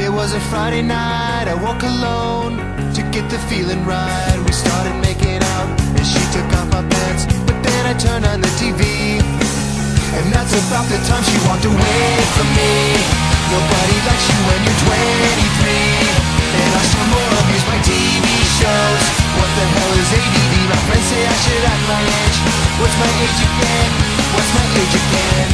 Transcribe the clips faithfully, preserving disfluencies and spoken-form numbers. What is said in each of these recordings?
It was a Friday night, I woke alone to get the feeling right. We started making out and she took off my pants, but then I turned on the T V, and that's about the time she walked away from me. Nobody likes you when you're twenty-three, and I still more abuse my T V shows. What the hell is A D D? My friends say I should act my age. What's my age again? What's my age again?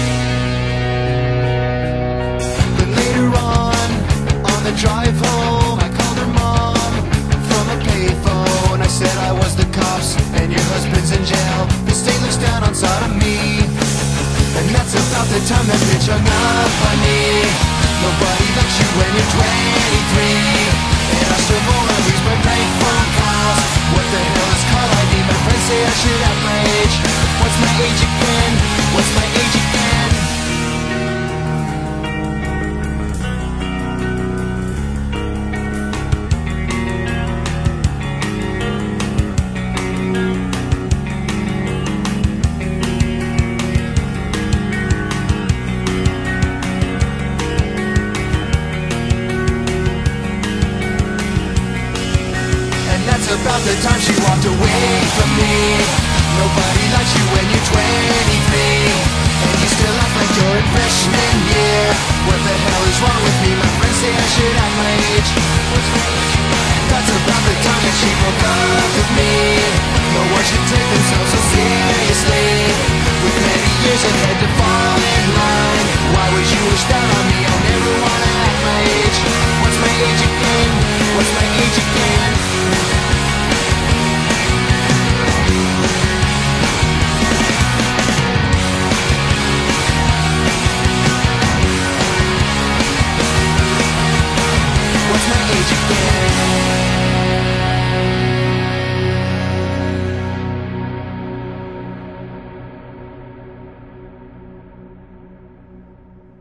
But later on, on the drive home, I called her mom from a payphone. I said I was the cops and your husband's in jail. The state looks down on sodomy, and that's about the time that bitch hung up on me. Nobody likes you when you're twenty-three, and I still more abuse my prank phone calls. What the hell is call I D? My friends say I should have my age. What's my age again? What's my age again? About the time she walked away from me. Nobody likes you when you're twenty-three, and you still act like you're in freshman year. What the hell is wrong with me? My friends say I should act my age. That's about the time that she broke up with me. No one should take themselves so seriously, with many years ahead to fall in line. Why would you wish that on me? I never wanna act my age.